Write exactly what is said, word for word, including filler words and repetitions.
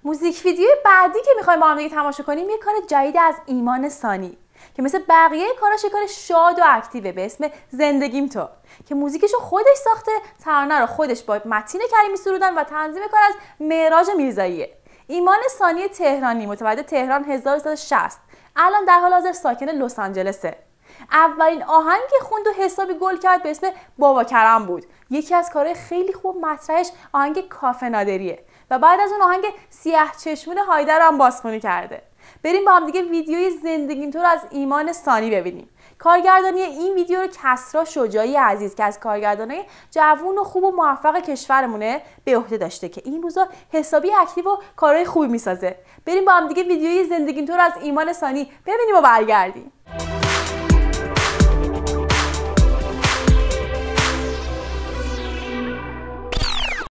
موزیک ویدیو بعدی که میخوایم با هم دیگه تماشا کنیم یه کار جدید از ایمان سانی که مثل بقیه کاراش کار شاد و اکتیوه به اسم زندگیم تو که موزیکشو خودش ساخته، ترانه رو خودش با متین کریمی سرودن و تنظیم کار از معراج میرزاییه. ایمان سانی تهرانی، متولد تهران هزار و سیصد و شصت، الان در حال حاضر ساکن لس آنجلسه. اولین آهنگی که خوند و حسابی گل کرد به اسم بابا کرم بود. یکی از کارهای خیلی خوب مطرحش آهنگ کافه نادریه و بعد از اون آهنگ سیاه چشمون هایده رو هم بازخوانی کرده. بریم با هم دیگه ویدیوی زندگیم تو رو از ایمان سانی ببینیم. کارگردانی این ویدیو رو کسرا شجاعی عزیز که از کارگردانای جوون و خوب و موفق کشورمونه به عهده داشته که این روزا حسابی اکتیو و کارهای خوبی میسازه. بریم با هم دیگه ویدیوی زندگیم تو رو از ایمان سانی ببینیم و برگردیم.